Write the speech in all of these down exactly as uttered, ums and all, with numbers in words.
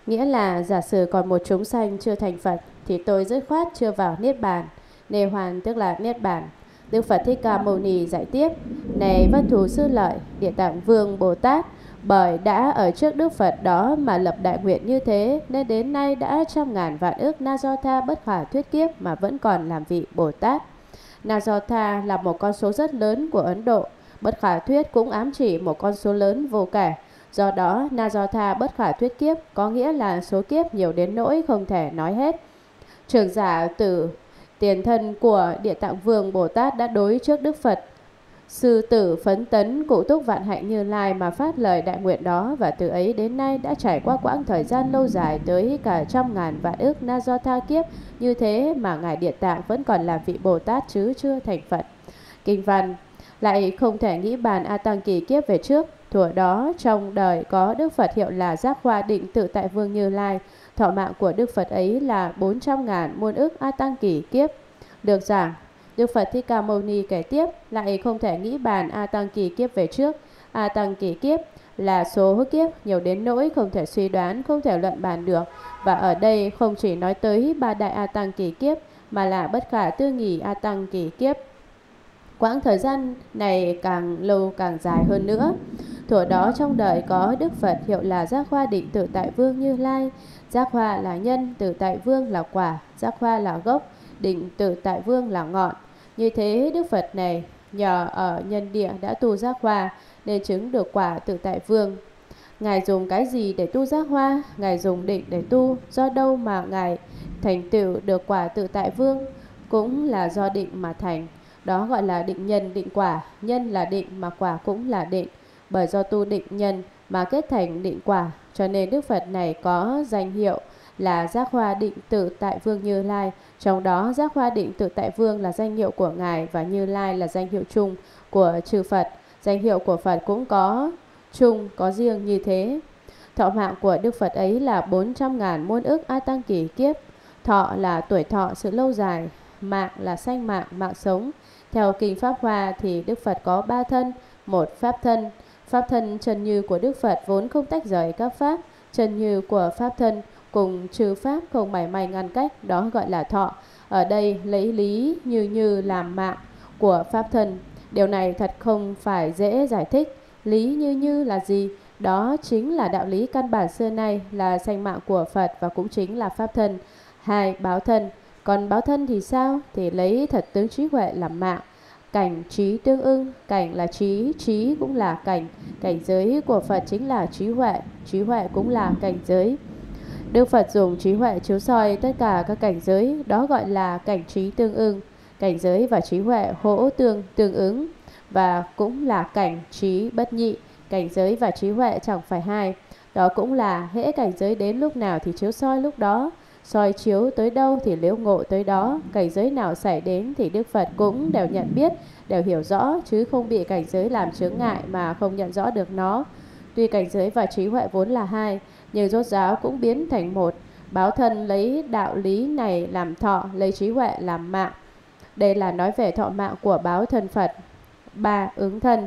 Nghĩa là giả sử còn một chúng sanh chưa thành Phật thì tôi dứt khoát chưa vào Niết Bàn. Nê Hoàn tức là Niết Bàn. Đức Phật Thích Ca Mâu Ni giải tiếp: Này Văn Thù Sư Lợi, Địa Tạng Vương Bồ Tát, bởi đã ở trước Đức Phật đó mà lập đại nguyện như thế, nên đến nay đã trăm ngàn vạn ức na do tha bất khả thuyết kiếp mà vẫn còn làm vị Bồ Tát. Na do tha là một con số rất lớn của Ấn Độ. Bất khả thuyết cũng ám chỉ một con số lớn vô kể. Do đó, na do tha bất khả thuyết kiếp có nghĩa là số kiếp nhiều đến nỗi không thể nói hết. Trưởng giả Tử, tiền thân của Địa Tạng Vương Bồ Tát, đã đối trước Đức Phật Sư Tử Phấn Tấn Cụ Túc Vạn Hạnh Như Lai mà phát lời đại nguyện đó, và từ ấy đến nay đã trải qua quãng thời gian lâu dài tới cả trăm ngàn vạn ức na do tha kiếp như thế mà ngài Địa Tạng vẫn còn làm vị Bồ Tát chứ chưa thành Phật. Kinh văn: lại không thể nghĩ bàn A Tăng kỳ kiếp về trước, thuở đó trong đời có Đức Phật hiệu là Giác Hoa Định Tự Tại Vương Như Lai. Thọ mạng của Đức Phật ấy là bốn trăm ngàn muôn ức A Tăng kỳ kiếp. Được giảng, Đức Phật Thích Ca Mâu Ni kể tiếp: lại không thể nghĩ bàn A Tăng kỳ kiếp về trước. A Tăng kỳ kiếp là số kiếp nhiều đến nỗi không thể suy đoán, không thể luận bàn được. Và ở đây không chỉ nói tới ba đại A Tăng kỳ kiếp, mà là bất khả tư nghì A Tăng kỳ kiếp. Quãng thời gian này càng lâu càng dài hơn nữa. Thuở đó trong đời có Đức Phật hiệu là Giác Hoa Định Tự Tại Vương Như Lai. Giác Hoa là nhân, Tự Tại Vương là quả, Giác Hoa là gốc, Định Tự Tại Vương là ngọn. Như thế Đức Phật này nhờ ở nhân địa đã tu Giác Hoa nên chứng được quả Tự Tại Vương. Ngài dùng cái gì để tu Giác Hoa? Ngài dùng định để tu. Do đâu mà Ngài thành tựu được quả Tự Tại Vương? Cũng là do định mà thành. Đó gọi là định nhân định quả. Nhân là định mà quả cũng là định. Bởi do tu định nhân mà kết thành định quả, cho nên Đức Phật này có danh hiệu là Giác Hoa Định Tự Tại Vương Như Lai. Trong đó Giác Hoa Định Tự Tại Vương là danh hiệu của Ngài, và Như Lai là danh hiệu chung của chư Phật. Danh hiệu của Phật cũng có chung, có riêng như thế. Thọ mạng của Đức Phật ấy là bốn trăm ngàn muôn ức A Tăng kỳ kiếp. Thọ là tuổi thọ, sự lâu dài. Mạng là sanh mạng, mạng sống. Theo Kinh Pháp Hoa thì Đức Phật có ba thân. Một, Pháp thân. Pháp thân chân như của Đức Phật vốn không tách rời các Pháp. Chân như của Pháp thân cùng trừ Pháp không mảy may ngăn cách, đó gọi là thọ. Ở đây lấy lý như như làm mạng của Pháp thân. Điều này thật không phải dễ giải thích. Lý như như là gì? Đó chính là đạo lý căn bản xưa nay, là sanh mạng của Phật và cũng chính là Pháp thân. Hai, báo thân. Còn báo thân thì sao? Thì lấy thật tướng trí huệ làm mạng. Cảnh trí tương ưng, cảnh là trí, trí cũng là cảnh. Cảnh giới của Phật chính là trí huệ, trí huệ cũng là cảnh giới. Đức Phật dùng trí huệ chiếu soi tất cả các cảnh giới, đó gọi là cảnh trí tương ưng. Cảnh giới và trí huệ hỗ tương tương ứng, và cũng là cảnh trí bất nhị. Cảnh giới và trí huệ chẳng phải hai. Đó cũng là hễ cảnh giới đến lúc nào thì chiếu soi lúc đó, soi chiếu tới đâu thì liễu ngộ tới đó. Cảnh giới nào xảy đến thì Đức Phật cũng đều nhận biết, đều hiểu rõ, chứ không bị cảnh giới làm chướng ngại mà không nhận rõ được nó. Tuy cảnh giới và trí huệ vốn là hai, nhưng rốt ráo cũng biến thành một. Báo thân lấy đạo lý này làm thọ, lấy trí huệ làm mạng. Đây là nói về thọ mạng của báo thân Phật. Ba, ứng thân.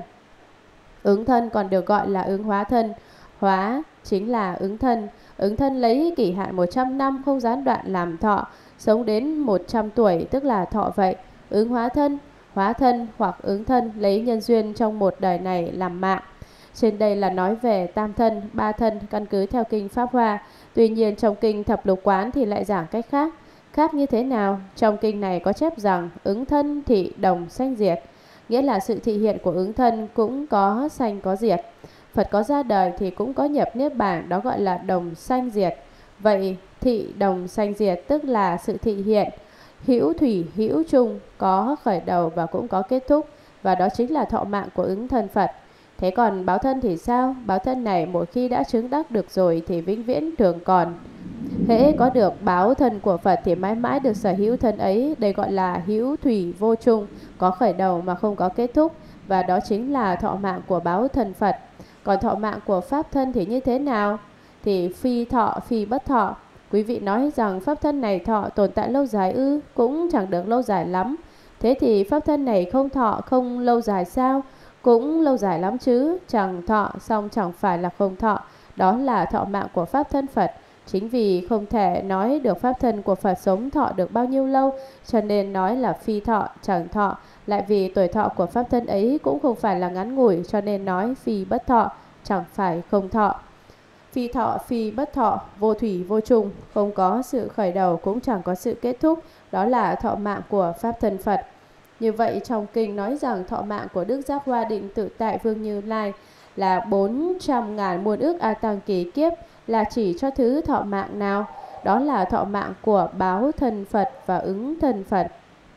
Ứng thân còn được gọi là ứng hóa thân. Hóa chính là ứng thân. Ứng thân lấy kỷ hạn một trăm năm không gián đoạn làm thọ, sống đến một trăm tuổi tức là thọ vậy. Ứng hóa thân, hóa thân hoặc ứng thân lấy nhân duyên trong một đời này làm mạng. Trên đây là nói về tam thân, ba thân căn cứ theo Kinh Pháp Hoa. Tuy nhiên trong Kinh Thập Lục Quán thì lại giảng cách khác. Khác như thế nào? Trong kinh này có chép rằng ứng thân thị đồng sanh diệt. Nghĩa là sự thị hiện của ứng thân cũng có sanh có diệt. Phật có ra đời thì cũng có nhập Niết Bàn, đó gọi là đồng sanh diệt. Vậy thị đồng sanh diệt tức là sự thị hiện hữu thủy hữu chung, có khởi đầu và cũng có kết thúc. Và đó chính là thọ mạng của ứng thân Phật. Thế còn báo thân thì sao? Báo thân này một khi đã chứng đắc được rồi thì vĩnh viễn thường còn. Hễ có được báo thân của Phật thì mãi mãi được sở hữu thân ấy. Đây gọi là hữu thủy vô chung, có khởi đầu mà không có kết thúc. Và đó chính là thọ mạng của báo thân Phật. Còn thọ mạng của Pháp thân thì như thế nào? Thì phi thọ, phi bất thọ. Quý vị nói rằng Pháp thân này thọ tồn tại lâu dài ư? Cũng chẳng được lâu dài lắm. Thế thì Pháp thân này không thọ, không lâu dài sao? Cũng lâu dài lắm chứ. Chẳng thọ xong chẳng phải là không thọ. Đó là thọ mạng của Pháp thân Phật. Chính vì không thể nói được pháp thân của Phật sống thọ được bao nhiêu lâu, cho nên nói là phi thọ, chẳng thọ. Lại vì tuổi thọ của pháp thân ấy cũng không phải là ngắn ngủi, cho nên nói phi bất thọ, chẳng phải không thọ. Phi thọ, phi bất thọ, vô thủy vô trùng, không có sự khởi đầu cũng chẳng có sự kết thúc, đó là thọ mạng của pháp thân Phật. Như vậy trong kinh nói rằng thọ mạng của Đức Giác Hoa Định Tự Tại Vương Như Lai là bốn trăm ngàn muôn ức A Tăng kỳ kiếp, là chỉ cho thứ thọ mạng nào? Đó là thọ mạng của báo thân Phật và ứng thân Phật.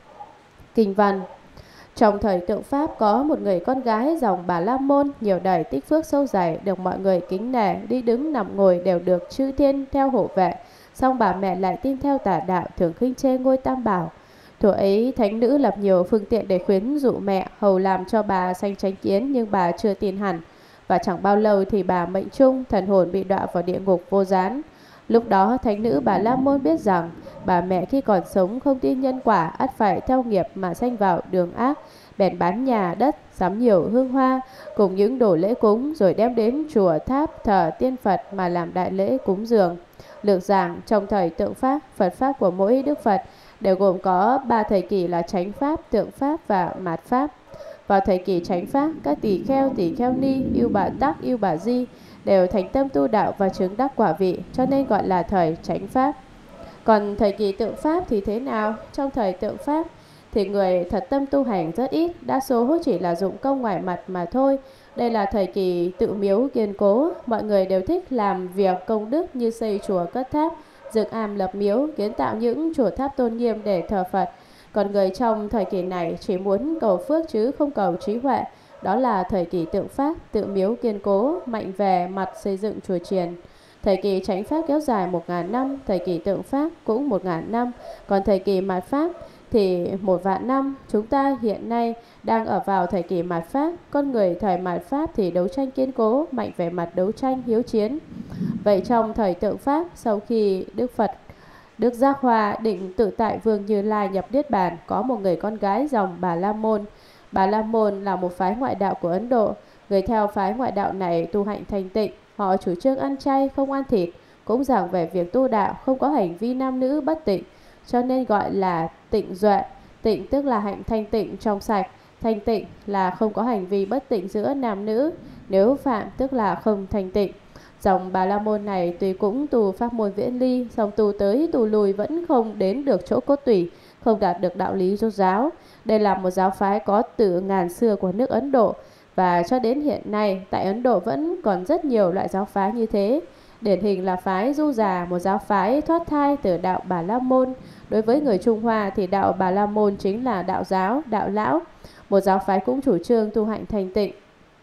Kinh văn: trong thời tượng Pháp có một người con gái dòng Bà La Môn, nhiều đời tích phước sâu dày, được mọi người kính nể, đi đứng nằm ngồi đều được chư thiên theo hộ vệ. Song bà mẹ lại tin theo tà đạo, thường khinh chê ngôi Tam Bảo. Thuở ấy thánh nữ lập nhiều phương tiện để khuyến dụ mẹ, hầu làm cho bà sanh chánh kiến, nhưng bà chưa tin hẳn. Và chẳng bao lâu thì bà mệnh chung, thần hồn bị đọa vào địa ngục vô gián. Lúc đó thánh nữ Bà La Môn biết rằng bà mẹ khi còn sống không tin nhân quả, ắt phải theo nghiệp mà sanh vào đường ác, bèn bán nhà đất, sắm nhiều hương hoa cùng những đồ lễ cúng, rồi đem đến chùa tháp thờ tiên Phật mà làm đại lễ cúng dường. Lược giảng trong thời tượng Pháp, Phật Pháp của mỗi Đức Phật đều gồm có ba thời kỳ là chánh Pháp, tượng Pháp và mạt Pháp. Vào thời kỳ chánh Pháp, các tỳ kheo, tỳ kheo ni, yêu bà tắc, yêu bà di đều thành tâm tu đạo và chứng đắc quả vị, cho nên gọi là thời chánh Pháp. Còn thời kỳ tượng Pháp thì thế nào? Trong thời tượng Pháp thì người thật tâm tu hành rất ít, đa số chỉ là dụng công ngoài mặt mà thôi. Đây là thời kỳ tự miếu kiên cố, mọi người đều thích làm việc công đức như xây chùa cất tháp, dựng am lập miếu, kiến tạo những chùa tháp tôn nghiêm để thờ Phật. Còn người trong thời kỳ này chỉ muốn cầu phước chứ không cầu trí huệ. Đó là thời kỳ tượng Pháp, tự miếu kiên cố, mạnh về mặt xây dựng chùa chiền. Thời kỳ chánh Pháp kéo dài một ngàn năm, thời kỳ tượng Pháp cũng một ngàn năm. Còn thời kỳ mạt Pháp thì một vạn năm. Chúng ta hiện nay đang ở vào thời kỳ mạt Pháp. Con người thời mạt Pháp thì đấu tranh kiên cố, mạnh về mặt đấu tranh hiếu chiến. Vậy trong thời tượng Pháp, sau khi Đức Phật Đức Giác Hoa Định Tự Tại Vương Như Lai nhập Niết Bàn, có một người con gái dòng Bà La Môn. Bà La Môn là một phái ngoại đạo của Ấn Độ. Người theo phái ngoại đạo này tu hạnh thanh tịnh. Họ chủ trương ăn chay, không ăn thịt, cũng giảng về việc tu đạo, không có hành vi nam nữ bất tịnh, cho nên gọi là tịnh duệ. Tịnh tức là hạnh thanh tịnh trong sạch, thanh tịnh là không có hành vi bất tịnh giữa nam nữ, nếu phạm tức là không thanh tịnh. Dòng Bà La Môn này tuy cũng tu pháp môn viễn ly, song tu tới tu lùi vẫn không đến được chỗ cốt tủy, không đạt được đạo lý rốt ráo. Đây là một giáo phái có từ ngàn xưa của nước Ấn Độ, và cho đến hiện nay tại Ấn Độ vẫn còn rất nhiều loại giáo phái như thế. Điển hình là phái Du Già, một giáo phái thoát thai từ đạo Bà La Môn. Đối với người Trung Hoa thì đạo Bà La Môn chính là đạo giáo, đạo lão, một giáo phái cũng chủ trương tu hạnh thành tịnh,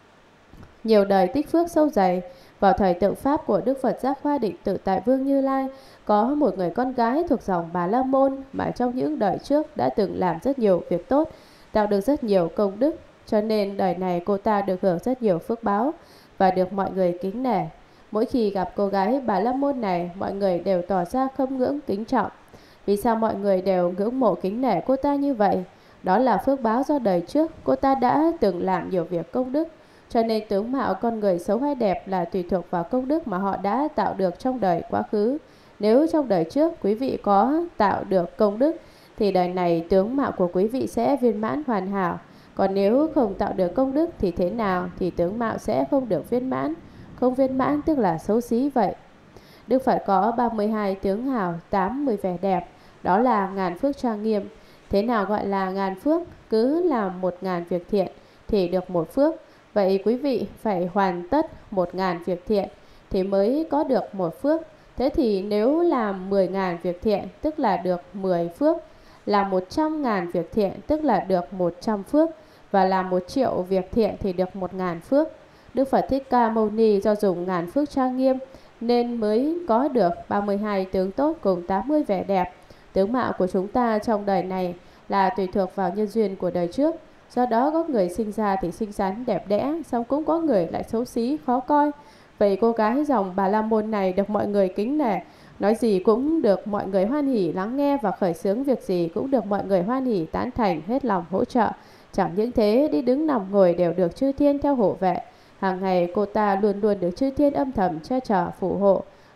nhiều đời tích phước sâu dày. Vào thời tượng Pháp của Đức Phật Giác Hoa Định Tự Tại Vương Như Lai, có một người con gái thuộc dòng Bà La Môn mà trong những đời trước đã từng làm rất nhiều việc tốt, tạo được rất nhiều công đức, cho nên đời này cô ta được hưởng rất nhiều phước báo và được mọi người kính nể. Mỗi khi gặp cô gái Bà La Môn này, mọi người đều tỏ ra khâm ngưỡng kính trọng. Vì sao mọi người đều ngưỡng mộ kính nể cô ta như vậy? Đó là phước báo do đời trước cô ta đã từng làm nhiều việc công đức. Cho nên tướng mạo con người xấu hay đẹp là tùy thuộc vào công đức mà họ đã tạo được trong đời quá khứ. Nếu trong đời trước quý vị có tạo được công đức thì đời này tướng mạo của quý vị sẽ viên mãn hoàn hảo. Còn nếu không tạo được công đức thì thế nào? Thì tướng mạo sẽ không được viên mãn. Không viên mãn tức là xấu xí vậy. Đức Phật có ba mươi hai tướng hảo, tám mươi vẻ đẹp. Đó là ngàn phước trang nghiêm. Thế nào gọi là ngàn phước? Cứ làm một ngàn việc thiện thì được một phước. Vậy quý vị phải hoàn tất một ngàn việc thiện thì mới có được một phước. Thế thì nếu làm mười ngàn việc thiện tức là được mười phước. Làm một trăm ngàn việc thiện tức là được một trăm phước. Và làm một triệu việc thiện thì được một ngàn phước. Đức Phật Thích Ca Mâu Ni do dùng ngàn phước trang nghiêm nên mới có được ba mươi hai tướng tốt cùng tám mươi vẻ đẹp. Tướng mạo của chúng ta trong đời này là tùy thuộc vào nhân duyên của đời trước. Do đó có người sinh ra thì xinh xắn đẹp đẽ, song cũng có người lại xấu xí khó coi. Vậy cô gái dòng Bà La Môn này được mọi người kính nể, nói gì cũng được mọi người hoan hỉ lắng nghe, và khởi xướng việc gì cũng được mọi người hoan hỉ tán thành, hết lòng hỗ trợ. Chẳng những thế, đi đứng nằm ngồi đều được chư thiên theo hộ vệ. Hàng ngày cô ta luôn luôn được chư thiên âm thầm che chở phù hộ.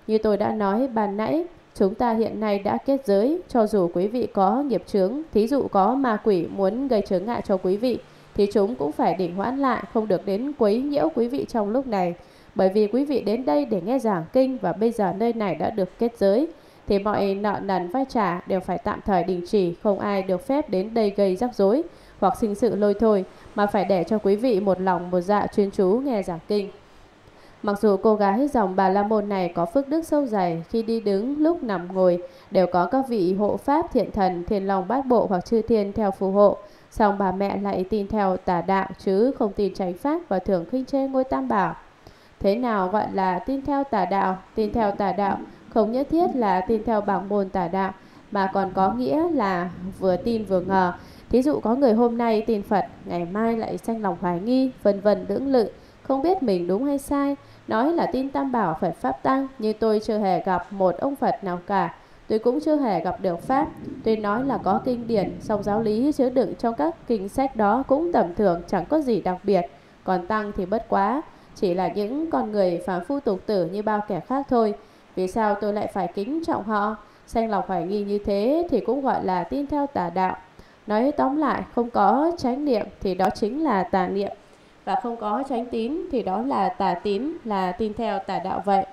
Như tôi đã nói ban nãy, chúng ta hiện nay đã kết giới, cho dù quý vị có nghiệp chướng, thí dụ có ma quỷ muốn gây chướng ngại cho quý vị, thì chúng cũng phải đình hoãn lại, không được đến quấy nhiễu quý vị trong lúc này. Bởi vì quý vị đến đây để nghe giảng kinh và bây giờ nơi này đã được kết giới, thì mọi nợ nần vai trả đều phải tạm thời đình chỉ, không ai được phép đến đây gây rắc rối hoặc sinh sự lôi thôi, mà phải để cho quý vị một lòng một dạ chuyên chú nghe giảng kinh. Mặc dù cô gái dòng Bà La Môn này có phước đức sâu dày, khi đi đứng, lúc nằm ngồi đều có các vị hộ pháp thiện thần, thiên long bát bộ hoặc chư thiên theo phù hộ, song bà mẹ lại tin theo tà đạo chứ không tin chánh pháp và thường khinh chê ngôi Tam Bảo. Thế nào gọi là tin theo tà đạo? Tin theo tà đạo không nhất thiết là tin theo bảng môn tà đạo, mà còn có nghĩa là vừa tin vừa ngờ. Thí dụ có người hôm nay tin Phật, ngày mai lại sanh lòng hoài nghi, vân vân lưỡng lự, không biết mình đúng hay sai, nói là tin Tam Bảo Phật Pháp Tăng, nhưng tôi chưa hề gặp một ông Phật nào cả. Tôi cũng chưa hề gặp được Pháp. Tôi nói là có kinh điển, song giáo lý chứa đựng trong các kinh sách đó cũng tầm thường, chẳng có gì đặc biệt. Còn Tăng thì bất quá, chỉ là những con người phàm phu tục tử như bao kẻ khác thôi. Vì sao tôi lại phải kính trọng họ? Sanh lòng hoài nghi như thế thì cũng gọi là tin theo tà đạo. Nói tóm lại, không có chánh niệm thì đó chính là tà niệm, và không có chánh tín thì đó là tà tín, là tin theo tà đạo vậy.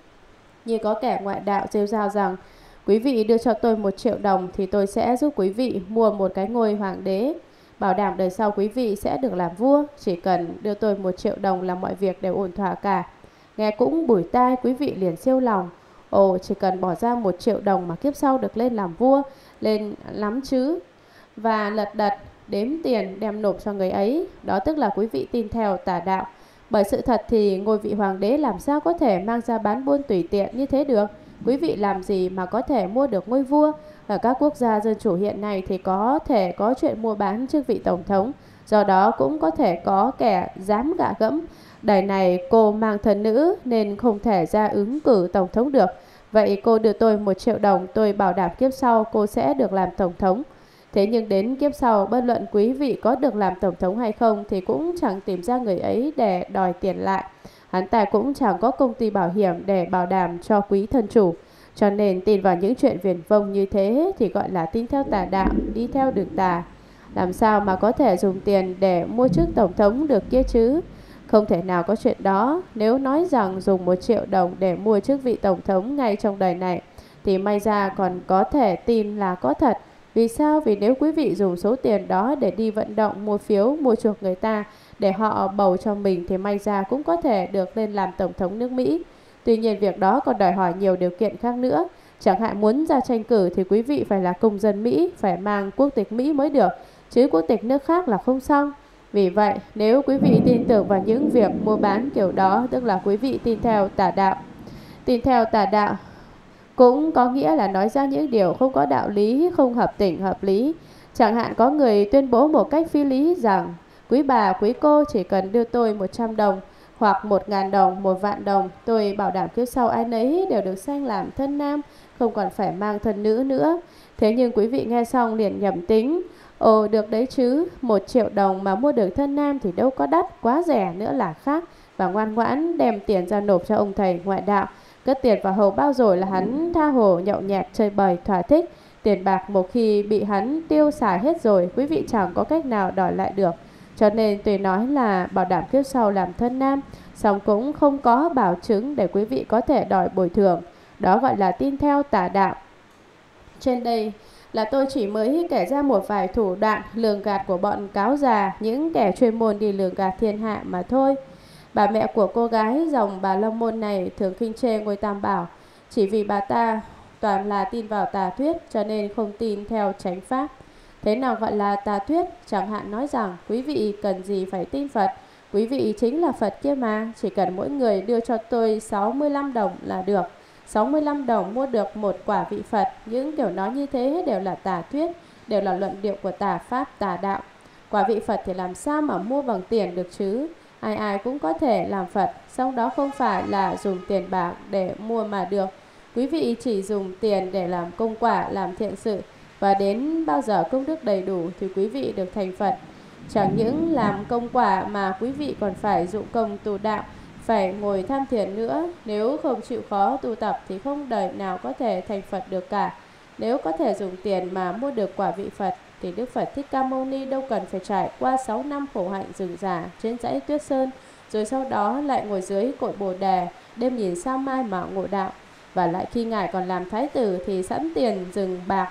Như có kẻ ngoại đạo rêu rao rằng quý vị đưa cho tôi một triệu đồng thì tôi sẽ giúp quý vị mua một cái ngôi hoàng đế, bảo đảm đời sau quý vị sẽ được làm vua, chỉ cần đưa tôi một triệu đồng là mọi việc đều ổn thỏa cả. Nghe cũng bủi tai, quý vị liền siêu lòng. Ồ, chỉ cần bỏ ra một triệu đồng mà kiếp sau được lên làm vua, lên lắm chứ. Và lật đật đếm tiền đem nộp cho người ấy, đó tức là quý vị tin theo tà đạo. Bởi sự thật thì ngôi vị hoàng đế làm sao có thể mang ra bán buôn tùy tiện như thế được. Quý vị làm gì mà có thể mua được ngôi vua? Ở các quốc gia dân chủ hiện nay thì có thể có chuyện mua bán chức vị tổng thống, do đó cũng có thể có kẻ dám gạ gẫm. Đời này cô mang thân nữ nên không thể ra ứng cử tổng thống được. Vậy cô đưa tôi một triệu đồng, tôi bảo đảm kiếp sau cô sẽ được làm tổng thống. Thế nhưng đến kiếp sau, bất luận quý vị có được làm tổng thống hay không thì cũng chẳng tìm ra người ấy để đòi tiền lại. Hắn ta cũng chẳng có công ty bảo hiểm để bảo đảm cho quý thân chủ. Cho nên tin vào những chuyện viển vông như thế thì gọi là tin theo tà đạo, đi theo đường tà. Làm sao mà có thể dùng tiền để mua chức tổng thống được kia chứ? Không thể nào có chuyện đó. Nếu nói rằng dùng một triệu đồng để mua chức vị tổng thống ngay trong đời này thì may ra còn có thể tin là có thật. Vì sao? Vì nếu quý vị dùng số tiền đó để đi vận động, mua phiếu, mua chuộc người ta để họ bầu cho mình thì may ra cũng có thể được lên làm tổng thống nước Mỹ. Tuy nhiên việc đó còn đòi hỏi nhiều điều kiện khác nữa. Chẳng hạn muốn ra tranh cử thì quý vị phải là công dân Mỹ, phải mang quốc tịch Mỹ mới được, chứ quốc tịch nước khác là không xong. Vì vậy, nếu quý vị tin tưởng vào những việc mua bán kiểu đó, tức là quý vị tin theo tà đạo. Tin theo tà đạo cũng có nghĩa là nói ra những điều không có đạo lý, không hợp tình hợp lý. Chẳng hạn có người tuyên bố một cách phi lý rằng quý bà, quý cô chỉ cần đưa tôi một trăm đồng hoặc một ngàn đồng, một vạn đồng, tôi bảo đảm kiếp sau ai nấy đều được sanh làm thân nam, không còn phải mang thân nữ nữa. Thế nhưng quý vị nghe xong liền nhầm tính. Ồ, được đấy chứ, một triệu đồng mà mua được thân nam thì đâu có đắt, quá rẻ nữa là khác. Và ngoan ngoãn đem tiền ra nộp cho ông thầy ngoại đạo. Cất tiền vào hầu bao rồi là hắn tha hồ nhậu nhẹt chơi bời thỏa thích. Tiền bạc một khi bị hắn tiêu xài hết rồi, quý vị chẳng có cách nào đòi lại được. Cho nên tuy nói là bảo đảm kiếp sau làm thân nam, song cũng không có bảo chứng để quý vị có thể đòi bồi thường. Đó gọi là tin theo tà đạo. Trên đây là tôi chỉ mới kể ra một vài thủ đoạn lường gạt của bọn cáo già, những kẻ chuyên môn đi lường gạt thiên hạ mà thôi. Bà mẹ của cô gái dòng Bà La Môn này thường khinh chê ngôi Tam Bảo, chỉ vì bà ta toàn là tin vào tà thuyết cho nên không tin theo chánh pháp. Thế nào gọi là tà thuyết? Chẳng hạn nói rằng quý vị cần gì phải tin Phật, quý vị chính là Phật kia mà, chỉ cần mỗi người đưa cho tôi sáu mươi lăm đồng là được. sáu mươi lăm đồng mua được một quả vị Phật. Những kiểu nói như thế đều là tà thuyết, đều là luận điệu của tà pháp, tà đạo. Quả vị Phật thì làm sao mà mua bằng tiền được chứ? Ai ai cũng có thể làm Phật, song đó không phải là dùng tiền bạc để mua mà được. Quý vị chỉ dùng tiền để làm công quả, làm thiện sự, và đến bao giờ công đức đầy đủ thì quý vị được thành Phật. Chẳng những làm công quả mà quý vị còn phải dụng công tu đạo, phải ngồi tham thiền nữa. Nếu không chịu khó tu tập thì không đời nào có thể thành Phật được cả. Nếu có thể dùng tiền mà mua được quả vị Phật thì Đức Phật Thích Ca Mâu Ni đâu cần phải trải qua sáu năm khổ hạnh rừng rả trên dãy Tuyết Sơn, rồi sau đó lại ngồi dưới cội Bồ Đề, đêm nhìn sao mai mà ngộ đạo. Và lại khi Ngài còn làm thái tử thì sẵn tiền rừng bạc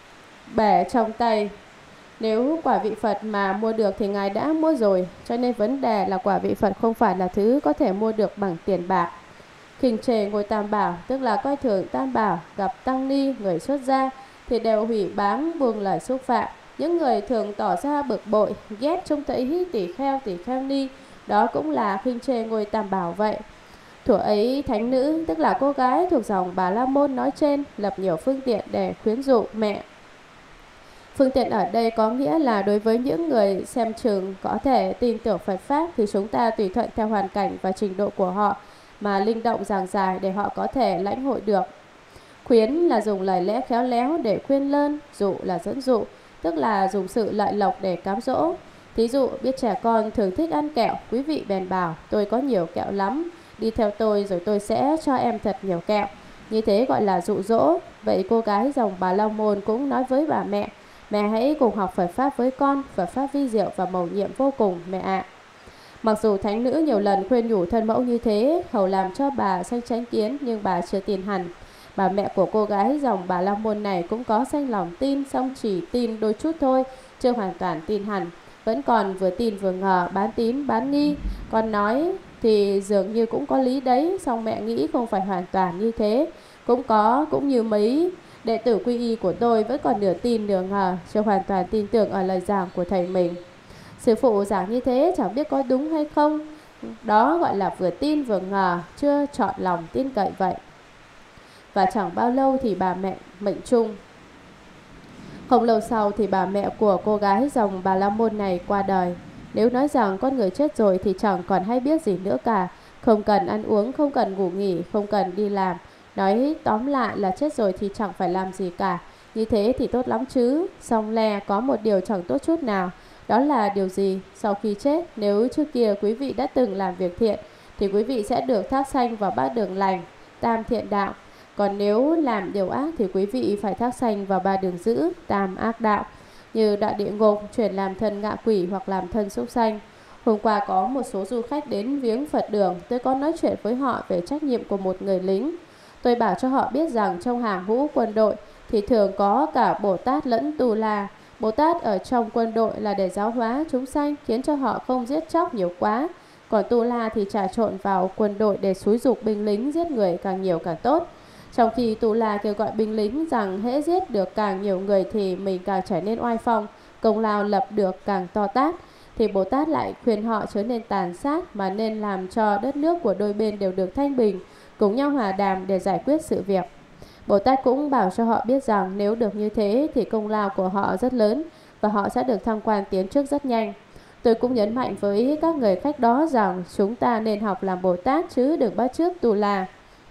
bẻ trong tay. Nếu quả vị Phật mà mua được thì Ngài đã mua rồi, cho nên vấn đề là quả vị Phật không phải là thứ có thể mua được bằng tiền bạc. Khinh chê ngôi Tam Bảo, tức là coi thường Tam Bảo, gặp tăng ni, người xuất gia thì đều hủy báng, buông lời xúc phạm. Những người thường tỏ ra bực bội, ghét trông thấy tỷ kheo, tỷ kheo ni, đó cũng là khinh chê ngôi Tam Bảo vậy. Thuở ấy thánh nữ, tức là cô gái thuộc dòng Bà La Môn nói trên, lập nhiều phương tiện để khuyến dụ mẹ. Phương tiện ở đây có nghĩa là đối với những người xem chừng có thể tin tưởng Phật Pháp thì chúng ta tùy thuận theo hoàn cảnh và trình độ của họ mà linh động giảng giải để họ có thể lãnh hội được. Khuyến là dùng lời lẽ khéo léo để khuyên lơn, dụ là dẫn dụ, tức là dùng sự lợi lộc để cám dỗ. Thí dụ biết trẻ con thường thích ăn kẹo, quý vị bèn bảo tôi có nhiều kẹo lắm, đi theo tôi rồi tôi sẽ cho em thật nhiều kẹo. Như thế gọi là dụ dỗ. Vậy cô gái dòng Bà La Môn cũng nói với bà mẹ, mẹ hãy cùng học Phật Pháp với con, Phật Pháp vi diệu và mầu nhiệm vô cùng mẹ ạ. Mặc dù thánh nữ nhiều lần khuyên nhủ thân mẫu như thế, hầu làm cho bà sanh chánh kiến, nhưng bà chưa tin hẳn. Bà mẹ của cô gái dòng Bà La Môn này cũng có sanh lòng tin, song chỉ tin đôi chút thôi, chưa hoàn toàn tin hẳn. Vẫn còn vừa tin vừa ngờ, bán tín bán nghi. Con nói thì dường như cũng có lý đấy, song mẹ nghĩ không phải hoàn toàn như thế. Cũng có, cũng như mấy đệ tử quy y của tôi vẫn còn nửa tin nửa ngờ, chưa hoàn toàn tin tưởng ở lời giảng của thầy mình. Sư phụ giảng như thế chẳng biết có đúng hay không. Đó gọi là vừa tin vừa ngờ, chưa chọn lòng tin cậy vậy. Và chẳng bao lâu thì bà mẹ mệnh chung. Không lâu sau thì bà mẹ của cô gái dòng Bà La Môn này qua đời. Nếu nói rằng con người chết rồi thì chẳng còn hay biết gì nữa cả. Không cần ăn uống, không cần ngủ nghỉ, không cần đi làm. Nói tóm lại là chết rồi thì chẳng phải làm gì cả. Như thế thì tốt lắm chứ. Song le có một điều chẳng tốt chút nào. Đó là điều gì? Sau khi chết, nếu trước kia quý vị đã từng làm việc thiện thì quý vị sẽ được thác sanh vào ba đường lành, tam thiện đạo. Còn nếu làm điều ác thì quý vị phải thác sanh vào ba đường dữ, tam ác đạo, như đại địa ngục, chuyển làm thân ngạ quỷ hoặc làm thân súc sanh. Hôm qua có một số du khách đến viếng Phật đường, tôi có nói chuyện với họ về trách nhiệm của một người lính. Tôi bảo cho họ biết rằng trong hàng ngũ quân đội thì thường có cả Bồ Tát lẫn Tu La. Bồ Tát ở trong quân đội là để giáo hóa chúng sanh, khiến cho họ không giết chóc nhiều quá. Còn Tu La thì trà trộn vào quân đội để xúi giục binh lính giết người càng nhiều càng tốt. Trong khi Tu La kêu gọi binh lính rằng hễ giết được càng nhiều người thì mình càng trở nên oai phong, công lao lập được càng to tát, thì Bồ Tát lại khuyên họ trở nên tàn sát mà nên làm cho đất nước của đôi bên đều được thanh bình, cùng nhau hòa đàm để giải quyết sự việc. Bồ Tát cũng bảo cho họ biết rằng nếu được như thế thì công lao của họ rất lớn và họ sẽ được thăng quan tiến chức rất nhanh. Tôi cũng nhấn mạnh với các người khách đó rằng chúng ta nên học làm Bồ Tát chứ đừng bắt chước Tu La.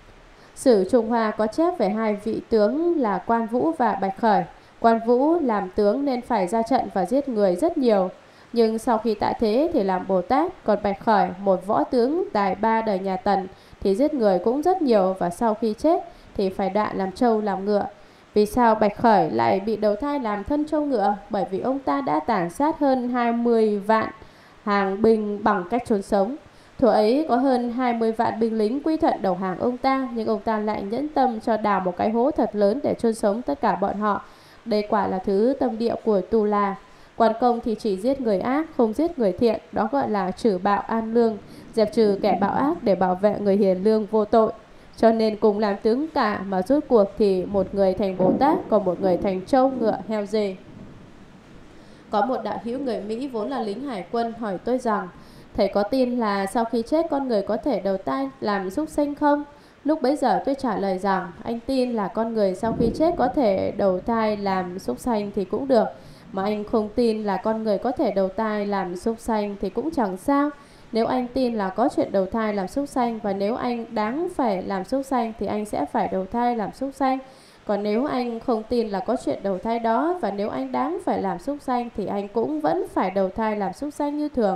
Sử Trung Hoa có chép về hai vị tướng là Quan Vũ và Bạch Khởi. Quan Vũ làm tướng nên phải ra trận và giết người rất nhiều, nhưng sau khi tại thế thì làm Bồ Tát. Còn Bạch Khởi, một võ tướng tài ba đời nhà Tần, thì giết người cũng rất nhiều và sau khi chết thì phải đạ làm trâu làm ngựa. Vì sao Bạch Khởi lại bị đầu thai làm thân trâu ngựa? Bởi vì ông ta đã tàn sát hơn hai mươi vạn hàng binh bằng cách trốn sống. Thuở ấy có hơn hai mươi vạn binh lính quy thuận đầu hàng ông ta, nhưng ông ta lại nhẫn tâm cho đào một cái hố thật lớn để chôn sống tất cả bọn họ. Đây quả là thứ tâm địa của Tu La. Quan công thì chỉ giết người ác, không giết người thiện, đó gọi là trừ bạo an lương, dẹp trừ kẻ bạo ác để bảo vệ người hiền lương vô tội. Cho nên cùng làm tướng cả mà rốt cuộc thì một người thành Bồ Tát, còn một người thành trâu ngựa heo dê. Có một đạo hữu người Mỹ vốn là lính hải quân hỏi tôi rằng thầy có tin là sau khi chết con người có thể đầu thai làm súc sinh không? Lúc bấy giờ tôi trả lời rằng anh tin là con người sau khi chết có thể đầu thai làm súc sanh thì cũng được, mà anh không tin là con người có thể đầu thai làm súc sanh thì cũng chẳng sao. Nếu anh tin là có chuyện đầu thai làm súc sanh và nếu anh đáng phải làm súc sanh thì anh sẽ phải đầu thai làm súc sanh. Còn nếu anh không tin là có chuyện đầu thai đó và nếu anh đáng phải làm súc sanh thì anh cũng vẫn phải đầu thai làm súc sanh như thường.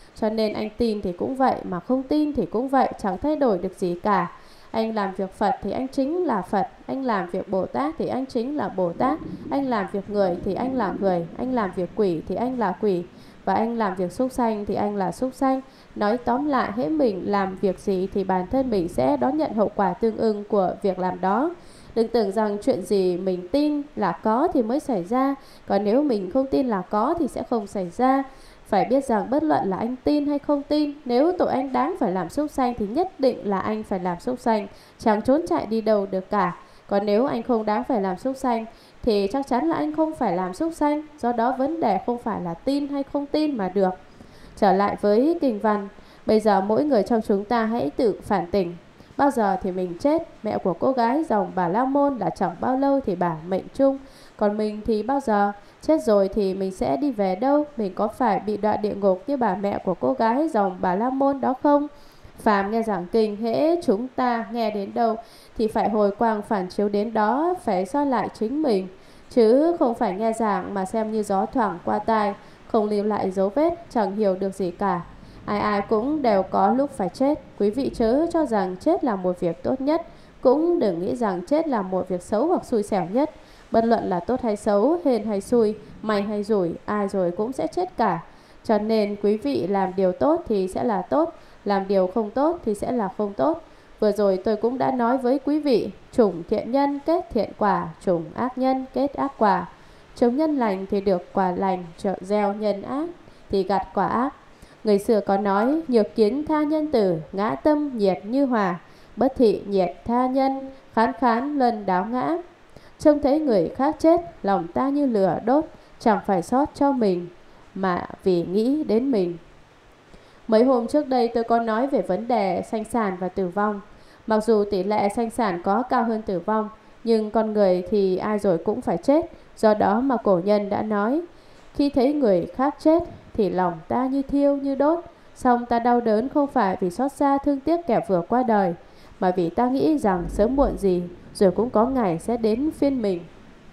Cho nên anh tin thì cũng vậy, mà không tin thì cũng vậy, chẳng thay đổi được gì cả. Anh làm việc Phật thì anh chính là Phật, anh làm việc Bồ Tát thì anh chính là Bồ Tát, anh làm việc người thì anh là người, anh làm việc quỷ thì anh là quỷ, và anh làm việc súc sanh thì anh là súc sanh. Nói tóm lại, hễ mình làm việc gì thì bản thân mình sẽ đón nhận hậu quả tương ưng của việc làm đó. Đừng tưởng rằng chuyện gì mình tin là có thì mới xảy ra, còn nếu mình không tin là có thì sẽ không xảy ra. Phải biết rằng bất luận là anh tin hay không tin, nếu tội anh đáng phải làm súc sanh thì nhất định là anh phải làm súc sanh, chẳng trốn chạy đi đâu được cả. Còn nếu anh không đáng phải làm súc sanh thì chắc chắn là anh không phải làm súc sanh. Do đó vấn đề không phải là tin hay không tin mà được. Trở lại với kinh văn, bây giờ mỗi người trong chúng ta hãy tự phản tỉnh. Bao giờ thì mình chết? Mẹ của cô gái dòng Bà La Môn là chẳng bao lâu thì bà mệnh chung. Còn mình thì bao giờ? Chết rồi thì mình sẽ đi về đâu? Mình có phải bị đọa địa ngục như bà mẹ của cô gái dòng Bà La Môn đó không? Phàm nghe giảng kinh, hễ chúng ta nghe đến đâu thì phải hồi quang phản chiếu đến đó, phải soi lại chính mình, chứ không phải nghe giảng mà xem như gió thoảng qua tai, không lưu lại dấu vết, chẳng hiểu được gì cả. Ai ai cũng đều có lúc phải chết. Quý vị chớ cho rằng chết là một việc tốt nhất, cũng đừng nghĩ rằng chết là một việc xấu hoặc xui xẻo nhất. Bất luận là tốt hay xấu, hên hay xui, may hay rủi, ai rồi cũng sẽ chết cả. Cho nên quý vị làm điều tốt thì sẽ là tốt, làm điều không tốt thì sẽ là không tốt. Vừa rồi tôi cũng đã nói với quý vị, chủng thiện nhân kết thiện quả, chủng ác nhân kết ác quả. Trồng nhân lành thì được quả lành, gieo nhân ác thì gặt quả ác. Người xưa có nói, nhược kiến tha nhân tử, ngã tâm nhiệt như hòa, bất thị nhiệt tha nhân, khán khán lần đáo ngã. Trông thấy người khác chết, lòng ta như lửa đốt, chẳng phải xót cho mình, mà vì nghĩ đến mình. Mấy hôm trước đây tôi có nói về vấn đề sanh sản và tử vong. Mặc dù tỷ lệ sanh sản có cao hơn tử vong, nhưng con người thì ai rồi cũng phải chết. Do đó mà cổ nhân đã nói, khi thấy người khác chết thì lòng ta như thiêu như đốt. Song ta đau đớn không phải vì xót xa thương tiếc kẻ vừa qua đời, mà vì ta nghĩ rằng sớm muộn gì rồi cũng có ngày sẽ đến phiên mình.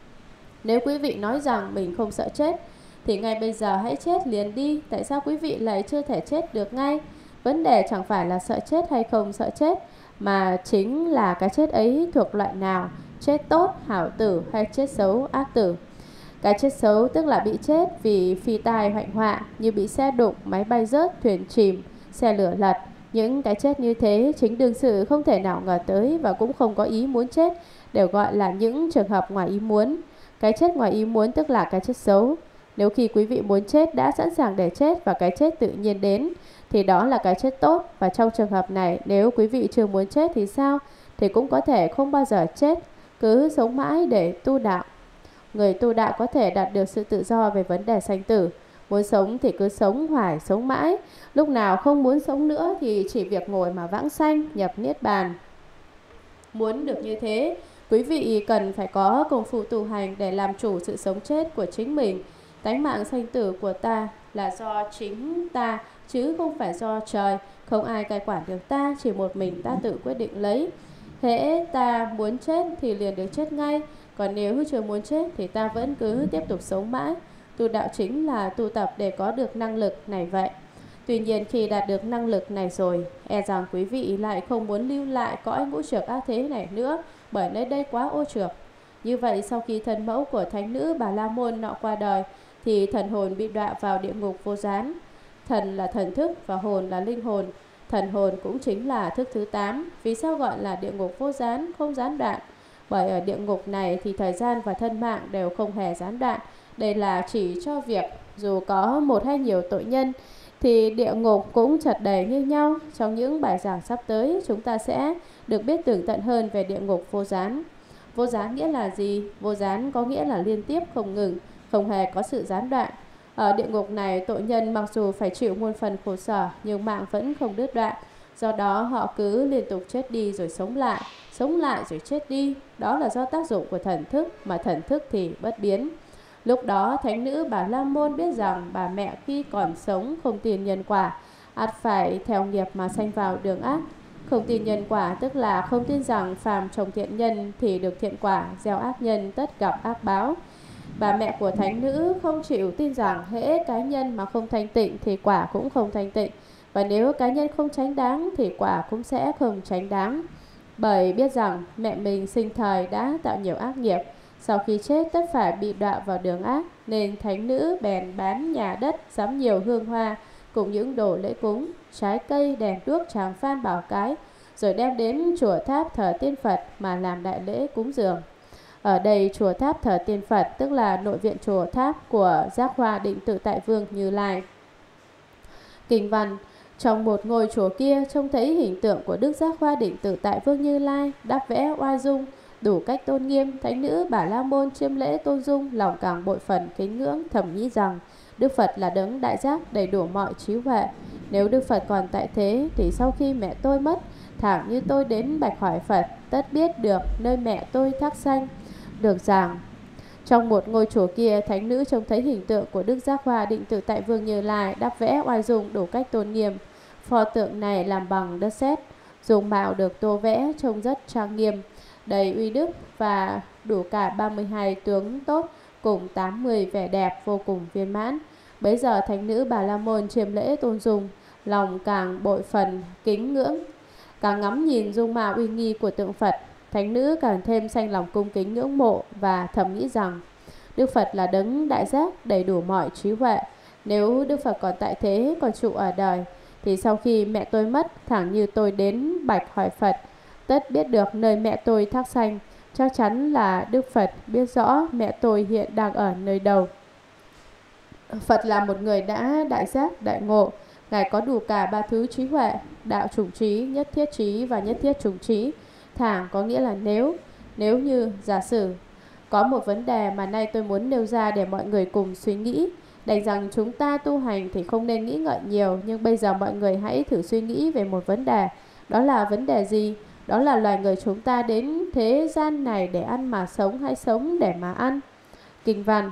Nếu quý vị nói rằng mình không sợ chết thì ngay bây giờ hãy chết liền đi. Tại sao quý vị lại chưa thể chết được ngay? Vấn đề chẳng phải là sợ chết hay không sợ chết, mà chính là cái chết ấy thuộc loại nào, chết tốt, hảo tử hay chết xấu, ác tử. Cái chết xấu tức là bị chết vì phi tai hoạnh họa, như bị xe đụng, máy bay rớt, thuyền chìm, xe lửa lật. Những cái chết như thế chính đương sự không thể nào ngờ tới và cũng không có ý muốn chết, đều gọi là những trường hợp ngoài ý muốn. Cái chết ngoài ý muốn tức là cái chết xấu. Nếu khi quý vị muốn chết đã sẵn sàng để chết và cái chết tự nhiên đến thì đó là cái chết tốt. Và trong trường hợp này, nếu quý vị chưa muốn chết thì sao? Thì cũng có thể không bao giờ chết, cứ sống mãi để tu đạo. Người tu đạo có thể đạt được sự tự do về vấn đề sanh tử. Muốn sống thì cứ sống hoài, sống mãi. Lúc nào không muốn sống nữa thì chỉ việc ngồi mà vãng sanh, nhập niết bàn. Muốn được như thế, quý vị cần phải có công phu tu hành để làm chủ sự sống chết của chính mình. Tánh mạng sanh tử của ta là do chính ta, chứ không phải do trời. Không ai cai quản được ta, chỉ một mình ta tự quyết định lấy. Hễ ta muốn chết thì liền được chết ngay. Còn nếu chưa muốn chết thì ta vẫn cứ tiếp tục sống mãi. Tu đạo chính là tu tập để có được năng lực này vậy. Tuy nhiên khi đạt được năng lực này rồi, e rằng quý vị lại không muốn lưu lại cõi ngũ trược ác thế này nữa, bởi nơi đây quá ô trược. Như vậy sau khi thân mẫu của thánh nữ Bà La Môn nọ qua đời, thì thần hồn bị đọa vào địa ngục vô gián. Thần là thần thức và hồn là linh hồn. Thần hồn cũng chính là thức thứ tám. Vì sao gọi là địa ngục vô gián, không gián đoạn? Bởi ở địa ngục này thì thời gian và thân mạng đều không hề gián đoạn. Đây là chỉ cho việc dù có một hay nhiều tội nhân thì địa ngục cũng chật đầy như nhau. Trong những bài giảng sắp tới, chúng ta sẽ được biết tường tận hơn về địa ngục vô gián. Vô gián nghĩa là gì? Vô gián có nghĩa là liên tiếp không ngừng, không hề có sự gián đoạn. Ở địa ngục này, tội nhân mặc dù phải chịu muôn phần khổ sở nhưng mạng vẫn không đứt đoạn. Do đó họ cứ liên tục chết đi rồi sống lại, sống lại rồi chết đi. Đó là do tác dụng của thần thức, mà thần thức thì bất biến. Lúc đó thánh nữ Bà La Môn biết rằng bà mẹ khi còn sống không tin nhân quả, ắt phải theo nghiệp mà sanh vào đường ác. Không tin nhân quả tức là không tin rằng phàm trồng thiện nhân thì được thiện quả, gieo ác nhân tất gặp ác báo. Bà mẹ của thánh nữ không chịu tin rằng hễ cá nhân mà không thanh tịnh thì quả cũng không thanh tịnh, và nếu cá nhân không chánh đáng thì quả cũng sẽ không chánh đáng. Bởi biết rằng mẹ mình sinh thời đã tạo nhiều ác nghiệp, sau khi chết tất phải bị đọa vào đường ác, nên thánh nữ bèn bán nhà đất, sắm nhiều hương hoa cùng những đồ lễ cúng, trái cây, đèn đuốc, tràng phan bảo cái, rồi đem đến chùa tháp thờ tiên Phật mà làm đại lễ cúng dường. Ở đây chùa tháp thờ tiên Phật tức là nội viện chùa tháp của Giác Hoa Định Tự Tại Vương Như Lai. Kinh văn: trong một ngôi chùa kia trông thấy hình tượng của Đức Giác Hoa Định Tự Tại Vương Như Lai, đắp vẽ oai dung, đủ cách tôn nghiêm. Thánh nữ Bà La Môn chiêm lễ tôn dung, lòng càng bội phần kính ngưỡng, thầm nghĩ rằng Đức Phật là đấng đại giác đầy đủ mọi trí huệ. Nếu Đức Phật còn tại thế thì sau khi mẹ tôi mất, thẳng như tôi đến bạch hỏi Phật, tất biết được nơi mẹ tôi thác sanh. Được rằng trong một ngôi chùa kia, thánh nữ trông thấy hình tượng của Đức Giác Hoa Định Tự Tại Vương Như Lai, đắp vẽ oai dung, đủ cách tôn nghiêm. Pho tượng này làm bằng đất sét, dùng mạo được tô vẽ trông rất trang nghiêm, đầy uy đức và đủ cả ba mươi hai tướng tốt cùng tám mươi vẻ đẹp vô cùng viên mãn. Bấy giờ thánh nữ Bà La Môn chiêm lễ tôn dung, lòng càng bội phần kính ngưỡng. Càng ngắm nhìn dung mạo uy nghi của tượng Phật, thánh nữ càng thêm sanh lòng cung kính ngưỡng mộ và thầm nghĩ rằng Đức Phật là đấng đại giác đầy đủ mọi trí huệ. Nếu Đức Phật còn tại thế, còn trụ ở đời, thì sau khi mẹ tôi mất, thẳng như tôi đến bạch hỏi Phật, tất biết được nơi mẹ tôi thác sanh. Chắc chắn là Đức Phật biết rõ mẹ tôi hiện đang ở nơi đâu. Phật là một người đã đại giác, đại ngộ. Ngài có đủ cả ba thứ trí huệ: đạo chủng trí, nhất thiết trí và nhất thiết chủng trí. Thẳng có nghĩa là nếu, nếu như giả sử có một vấn đề mà nay tôi muốn nêu ra để mọi người cùng suy nghĩ. Đành rằng chúng ta tu hành thì không nên nghĩ ngợi nhiều, nhưng bây giờ mọi người hãy thử suy nghĩ về một vấn đề. Đó là vấn đề gì? Đó là loài người chúng ta đến thế gian này để ăn mà sống hay sống để mà ăn? Kinh văn: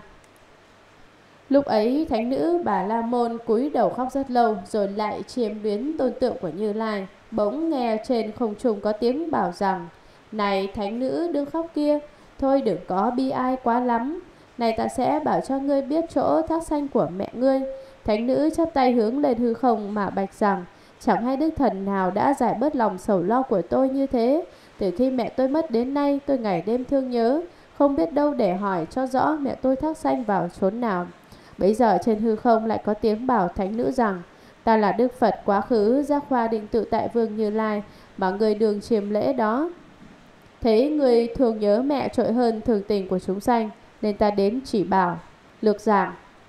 lúc ấy thánh nữ Bà La Môn cúi đầu khóc rất lâu, rồi lại chiêm luyến tôn tượng của Như Lai. Bỗng nghe trên không trung có tiếng bảo rằng: này thánh nữ đừng khóc kia, thôi đừng có bi ai quá lắm. Này ta sẽ bảo cho ngươi biết chỗ thác sanh của mẹ ngươi. Thánh nữ chắp tay hướng lên hư không mà bạch rằng: chẳng hay đức thần nào đã giải bớt lòng sầu lo của tôi như thế. Từ khi mẹ tôi mất đến nay, tôi ngày đêm thương nhớ, không biết đâu để hỏi cho rõ mẹ tôi thác sanh vào chốn nào. Bấy giờ trên hư không lại có tiếng bảo thánh nữ rằng: ta là Đức Phật quá khứ Giác Hoa Định Tự Tại Vương Như Lai mà người đường chiêm lễ đó. Thấy người thường nhớ mẹ trội hơn thường tình của chúng sanh, nên ta đến chỉ bảo lược giảng.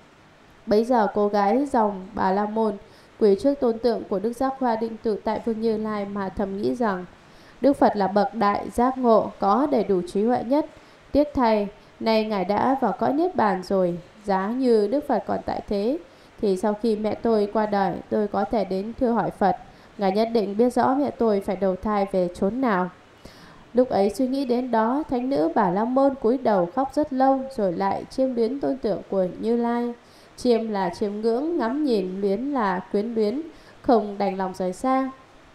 Bấy giờ cô gái dòng Bà La Môn quỳ trước tôn tượng của Đức Giác Hoa Định Tự Tại Vương Như Lai mà thầm nghĩ rằng: Đức Phật là bậc đại giác ngộ, có đầy đủ trí huệ nhất. Tiếc thay, nay Ngài đã vào cõi niết bàn rồi. Giá như Đức Phật còn tại thế, thì sau khi mẹ tôi qua đời, tôi có thể đến thưa hỏi Phật. Ngài nhất định biết rõ mẹ tôi phải đầu thai về chốn nào. Lúc ấy suy nghĩ đến đó, thánh nữ Bà La Môn cúi đầu khóc rất lâu, rồi lại chiêm luyến tôn tượng của Như Lai. Chiêm là chiêm ngưỡng, ngắm nhìn, luyến là quyến luyến, không đành lòng rời xa,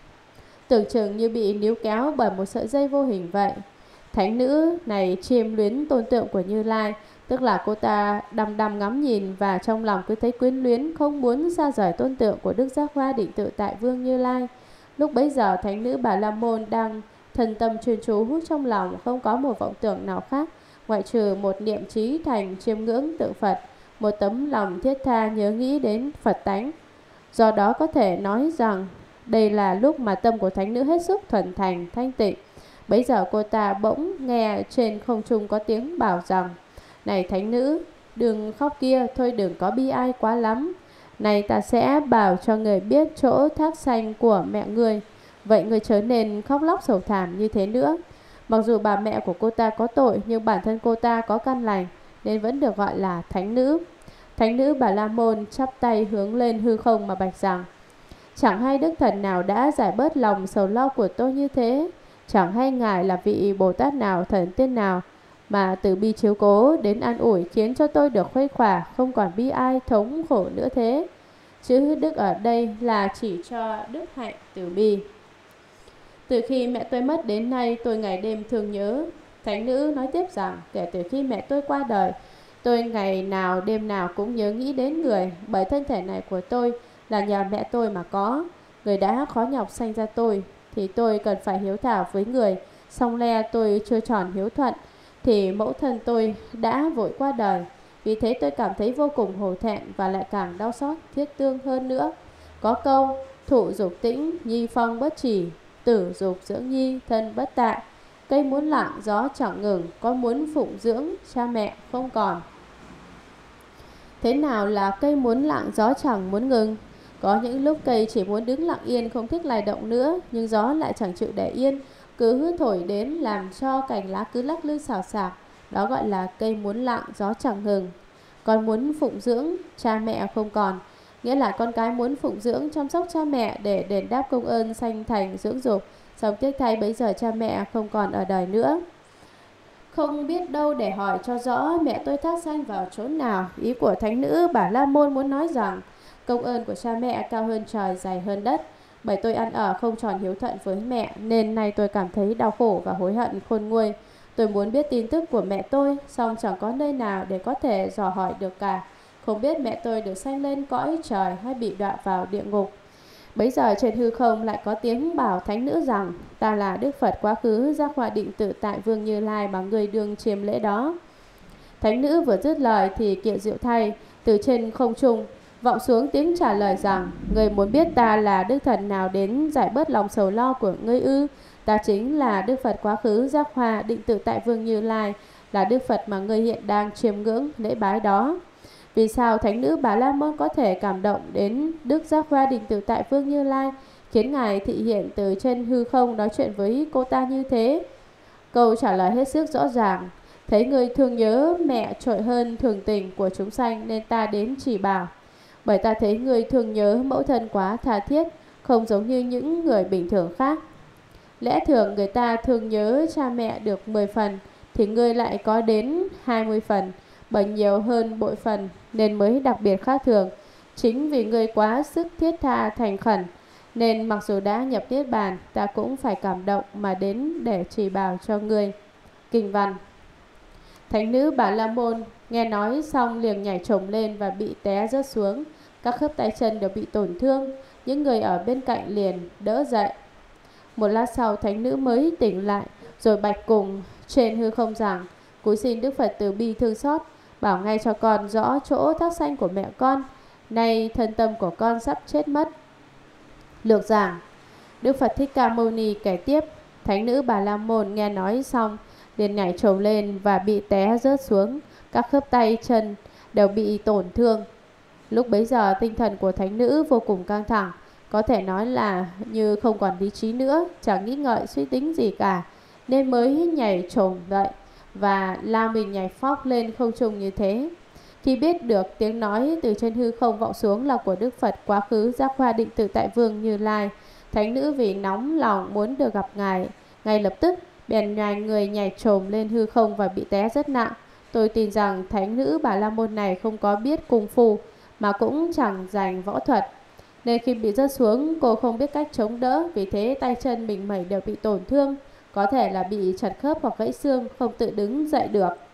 tưởng chừng như bị níu kéo bởi một sợi dây vô hình vậy. Thánh nữ này chiêm luyến tôn tượng của Như Lai, tức là cô ta đăm đăm ngắm nhìn và trong lòng cứ thấy quyến luyến, không muốn xa rời tôn tượng của Đức Giác Hoa Định Tự Tại Vương Như Lai. Lúc bấy giờ thánh nữ Bà La Môn đang thần tâm chuyên chú hút trong lòng, không có một vọng tưởng nào khác ngoại trừ một niệm trí thành chiêm ngưỡng tượng Phật, một tấm lòng thiết tha nhớ nghĩ đến Phật tánh. Do đó có thể nói rằng đây là lúc mà tâm của thánh nữ hết sức thuần thành, thanh tịnh. Bấy giờ cô ta bỗng nghe trên không trung có tiếng bảo rằng: này thánh nữ, đừng khóc kia, thôi đừng có bi ai quá lắm. Này ta sẽ bảo cho người biết chỗ thác sanh của mẹ người. Vậy người chớ nên khóc lóc sầu thảm như thế nữa. Mặc dù bà mẹ của cô ta có tội, nhưng bản thân cô ta có căn lành, nên vẫn được gọi là thánh nữ. Thánh nữ Bà La Môn chắp tay hướng lên hư không mà bạch rằng: chẳng hay đức thần nào đã giải bớt lòng sầu lo của tôi như thế. Chẳng hay Ngài là vị Bồ Tát nào, thần tiên nào mà từ bi chiếu cố đến an ủi, khiến cho tôi được khuây khỏa, không còn bi ai thống khổ nữa thế. Chữ đức ở đây là chỉ cho đức hạnh từ bi. Từ khi mẹ tôi mất đến nay, tôi ngày đêm thương nhớ. Thánh nữ nói tiếp rằng kể từ khi mẹ tôi qua đời, Tôi ngày nào đêm nào cũng nhớ nghĩ đến người, bởi thân thể này của tôi là nhờ mẹ tôi mà có. Người đã khó nhọc sanh ra tôi, thì tôi cần phải hiếu thảo với người. Song le tôi chưa tròn hiếu thuận, thì mẫu thân tôi đã vội qua đời. Vì thế tôi cảm thấy vô cùng hổ thẹn và lại càng đau xót thiết tương hơn nữa. Có câu thụ dục tĩnh, nhi phong bất chỉ, tử dục dưỡng nhi, thân bất tạ. Cây muốn lặng, gió chẳng ngừng, con muốn phụng dưỡng, cha mẹ không còn. Thế nào là cây muốn lặng, gió chẳng muốn ngừng? Có những lúc cây chỉ muốn đứng lặng yên, không thích lay động nữa, nhưng gió lại chẳng chịu để yên, cứ thổi đến làm cho cành lá cứ lắc lư xào xạc. Đó gọi là cây muốn lặng, gió chẳng ngừng. Con muốn phụng dưỡng, cha mẹ không còn, nghĩa là con cái muốn phụng dưỡng chăm sóc cha mẹ để đền đáp công ơn sanh thành dưỡng dục. Song tiếc thay bấy giờ cha mẹ không còn ở đời nữa. Không biết đâu để hỏi cho rõ mẹ tôi thác sanh vào chốn nào. Ý của thánh nữ Bà La Môn muốn nói rằng công ơn của cha mẹ cao hơn trời, dày hơn đất. Bởi tôi ăn ở không tròn hiếu thuận với mẹ, nên nay tôi cảm thấy đau khổ và hối hận khôn nguôi. Tôi muốn biết tin tức của mẹ tôi, song chẳng có nơi nào để có thể dò hỏi được cả. Không biết mẹ tôi được sanh lên cõi trời hay bị đọa vào địa ngục. Bấy giờ trên hư không lại có tiếng bảo thánh nữ rằng ta là Đức Phật quá khứ Giác Hoa Định Tự Tại Vương Như Lai mà người đương chiêm lễ đó. Thánh nữ vừa dứt lời thì Kiệu Diệu thay từ trên không trung vọng xuống tiếng trả lời rằng: người muốn biết ta là Đức Thần nào đến giải bớt lòng sầu lo của ngươi ư? Ta chính là Đức Phật quá khứ Giác Hoa Định Tự Tại Vương Như Lai, là Đức Phật mà ngươi hiện đang chiêm ngưỡng lễ bái đó. Vì sao thánh nữ Bà La Môn có thể cảm động đến Đức Giác Hoa Định Tự Tại Vương Như Lai, khiến ngài thị hiện từ trên hư không nói chuyện với cô ta như thế? Câu trả lời hết sức rõ ràng: thấy người thương nhớ mẹ trội hơn thường tình của chúng sanh nên ta đến chỉ bảo. Bởi ta thấy người thương nhớ mẫu thân quá tha thiết, không giống như những người bình thường khác. Lẽ thường người ta thương nhớ cha mẹ được mười phần thì ngươi lại có đến hai mươi phần, bởi nhiều hơn bội phần nên mới đặc biệt khác thường. Chính vì ngươi quá sức thiết tha thành khẩn nên mặc dù đã nhập niết bàn, ta cũng phải cảm động mà đến để chỉ bảo cho ngươi. Kinh văn. Thánh nữ Bà La Môn nghe nói xong liền nhảy chồm lên và bị té rớt xuống. Các khớp tay chân đều bị tổn thương. Những người ở bên cạnh liền đỡ dậy. Một lát sau thánh nữ mới tỉnh lại, rồi bạch cùng trên hư không rằng: cúi xin Đức Phật từ bi thương xót, bảo ngay cho con rõ chỗ thác sanh của mẹ con. Nay thân tâm của con sắp chết mất. Lược giảng. Đức Phật Thích Ca Mâu Ni kể tiếp: thánh nữ Bà La Môn nghe nói xong liền nhảy chồm lên và bị té rớt xuống. Các khớp tay chân đều bị tổn thương. Lúc bấy giờ tinh thần của thánh nữ vô cùng căng thẳng, có thể nói là như không còn lý trí nữa, chẳng nghĩ ngợi suy tính gì cả, nên mới nhảy chồm dậy và lao mình nhảy phóc lên không trung như thế. Khi biết được tiếng nói từ trên hư không vọng xuống là của Đức Phật quá khứ Giác Hoa Định Tự Tại Vương Như Lai, thánh nữ vì nóng lòng muốn được gặp ngài, ngay lập tức bèn nhòi người nhảy chồm lên hư không và bị té rất nặng. Tôi tin rằng thánh nữ Bà La Môn này không có biết cung phu mà cũng chẳng dành võ thuật, nên khi bị rớt xuống cô không biết cách chống đỡ, vì thế tay chân mình mẩy đều bị tổn thương, có thể là bị chật khớp hoặc gãy xương, không tự đứng dậy được.